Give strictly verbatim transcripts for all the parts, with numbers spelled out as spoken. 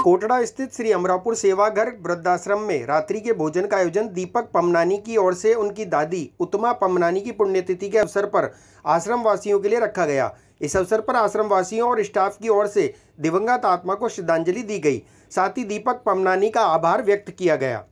कोटड़ा स्थित श्री अमरापुर सेवाघर वृद्धाश्रम में रात्रि के भोजन का आयोजन दीपक पमनानी की ओर से उनकी दादी उत्तमा पमनानी की पुण्यतिथि के अवसर पर आश्रम वासियों के लिए रखा गया। इस अवसर पर आश्रम वासियों और स्टाफ की ओर से दिवंगत आत्मा को श्रद्धांजलि दी गई। साथ ही दीपक पमनानी का आभार व्यक्त किया गया।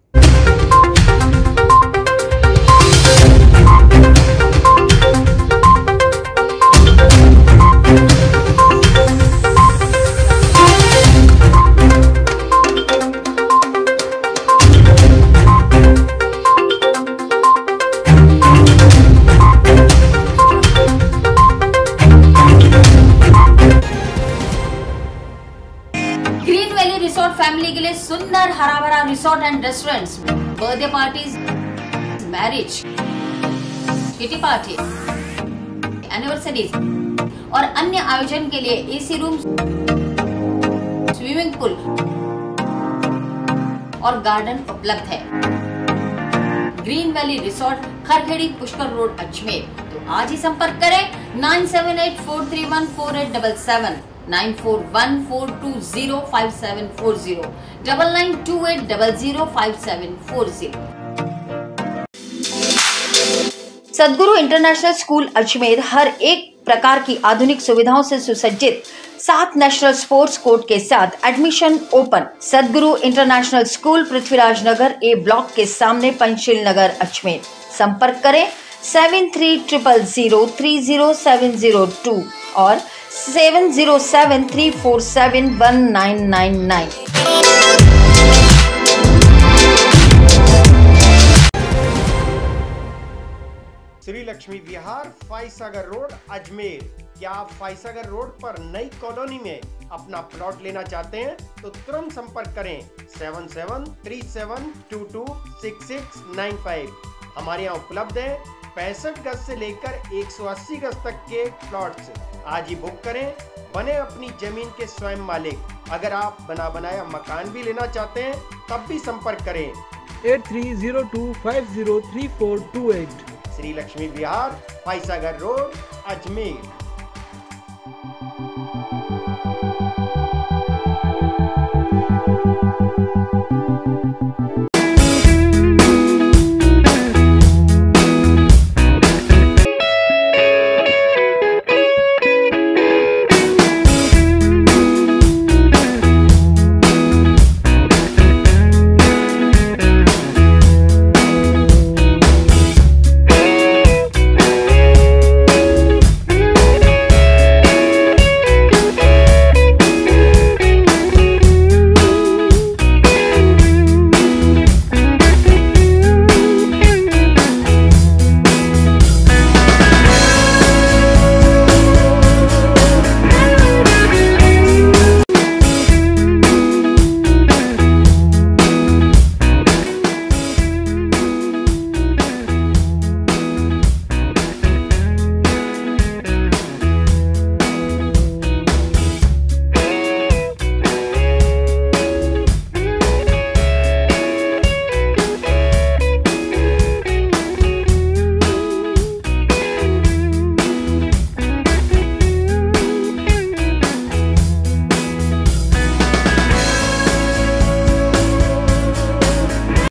ग्रीन वैली रिसोर्ट फैमिली के लिए सुंदर हरा भरा resort and restaurants, birthday parties, marriage, kitty party, anniversaries और अन्य आयोजन के लिए एसी रूम, स्विमिंग पूल और गार्डन उपलब्ध है। Green valley resort, Kharkhedi, Pushkar road, Ajmer. तो आज ही संपर्क करें nine seven eight four three one four eight seven seven, nine four one four two zero five seven four zero, double nine two eight double zero five seven four zero. Sadguru international school Ajmer हर एक प्रकार की आधुनिक सुविधाओं से सुसज्जित सात national sports court के साथ admission open. Sadguru international school, Prithviraj Nagar A block के सामने, पंचशील नगर, अजमेर। संपर्क करें seven three triple zero three zero seven zero two और seven zero seven three four seven one nine nine nine. Shri Lakshmi Vihar, Foysagar road, Ajmer. क्या आप फाइसागर रोड पर नई कॉलोनी में अपना प्लॉट लेना चाहते हैं तो तुरंत संपर्क करें seven seven three seven two two six six nine five. हमारे यहाँ उपलब्ध है पैंसठ गज से लेकर एक सौ अस्सी गज तक के प्लॉट्स। आज ही बुक करें, बने अपनी जमीन के स्वयं मालिक। अगर आप बना बनाया मकान भी लेना चाहते हैं तब भी संपर्क करें eight three zero two five zero three four two eight. Shri Lakshmi Vihar, Foysagar road, Ajmer.